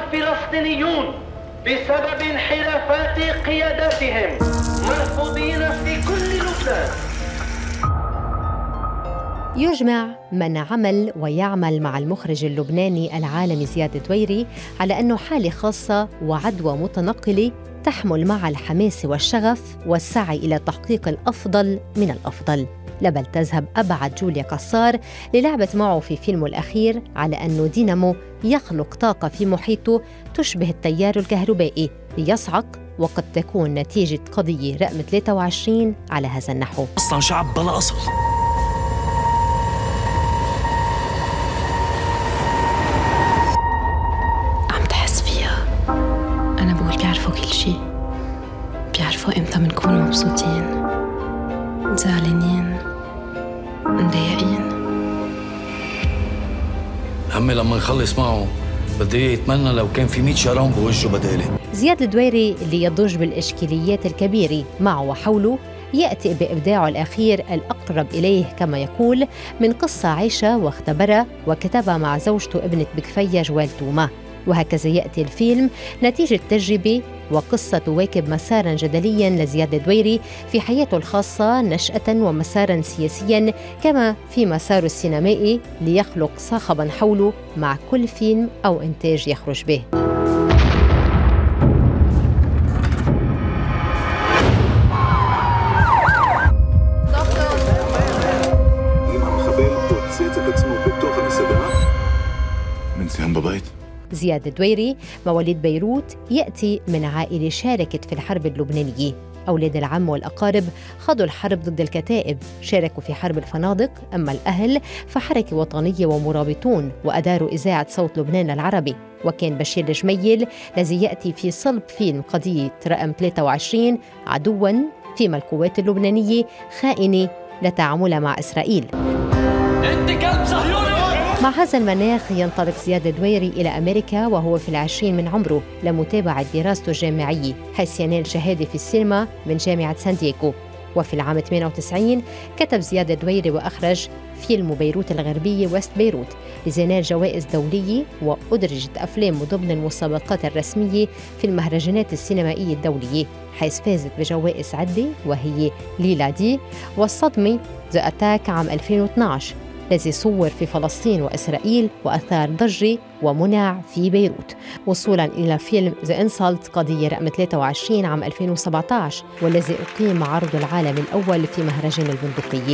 الفلسطينيون بسبب انحرافات قياداتهم مرفوضين في كل لبنان. يجمع من عمل ويعمل مع المخرج اللبناني العالمي زياد الدويري على أنه حالة خاصة وعدوى متنقلة تحمل مع الحماس والشغف والسعي إلى تحقيق الأفضل من الأفضل. لبل تذهب أبعد جوليا قصار للعبت معه في فيلمه الأخير على أنه دينامو يخلق طاقة في محيطه تشبه التيار الكهربائي ليصعق، وقد تكون نتيجة قضية رقم 23 على هذا النحو. أصلاً شعب بلا أصل. عم تحس فيها؟ أنا بقول بيعرفوا كل شيء، بيعرفوا إمتى منكون مبسوطين، زعلانين، مضايقين. عمي لما نخلص معه بدي يتمنى لو كان في 100 شرام بوجهه بدالي. زياد الدويري اللي يضج بالإشكاليات الكبيرة معه وحوله يأتي بإبداعه الأخير الأقرب إليه كما يقول من قصة عيشة واختبرها وكتبها مع زوجته ابنة بكفية جوال توما. وهكذا يأتي الفيلم نتيجة تجربة وقصة تواكب مساراً جدلياً لزياد الدويري في حياته الخاصة، نشأة ومساراً سياسياً كما في مساره السينمائي، ليخلق صخباً حوله مع كل فيلم أو إنتاج يخرج به. زياد الدويري مواليد بيروت، يأتي من عائلة شاركت في الحرب اللبنانية. أولاد العم والأقارب خاضوا الحرب ضد الكتائب، شاركوا في حرب الفنادق، أما الأهل فحركة وطنية ومرابطون وأداروا إذاعة صوت لبنان العربي. وكان بشير الجميل الذي يأتي في صلب فيلم قضية رقم 23 عدواً فيما القوات اللبنانية خائنة لتعاملها مع إسرائيل. أنت كلب صهيوني! مع هذا المناخ ينطلق زياد الدويري إلى أمريكا وهو في 20 من عمره لمتابعة دراسته الجامعية، حيث ينال شهادة في السينما من جامعة سان دييغو. وفي العام 98 كتب زياد الدويري وأخرج فيلم بيروت الغربية وست بيروت لينال جوائز دولية، وأدرجت أفلامه ضمن المسابقات الرسمية في المهرجانات السينمائية الدولية، حيث فازت بجوائز عدة وهي ليلا دي والصدمة ذا أتاك عام 2012 الذي صور في فلسطين وإسرائيل وأثار ضجة ومنع في بيروت، وصولاً إلى فيلم ذا إنسلت قضية رقم 23 عام 2017 والذي أقيم عرض العالم الأول في مهرجان البندقية.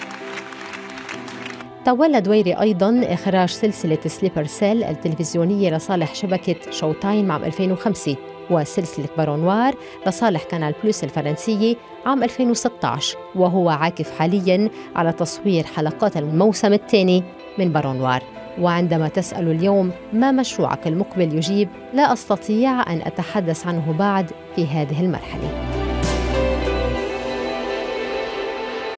تولى دويري أيضاً إخراج سلسلة سليبر سيل التلفزيونية لصالح شبكة شو تايم عام 2005، وسلسلة بارونوار لصالح كانال بلوس الفرنسية عام 2016، وهو عاكف حالياً على تصوير حلقات الموسم الثاني من بارونوار. وعندما تسأل اليوم ما مشروعك المقبل، يجيب: لا أستطيع أن أتحدث عنه بعد في هذه المرحلة.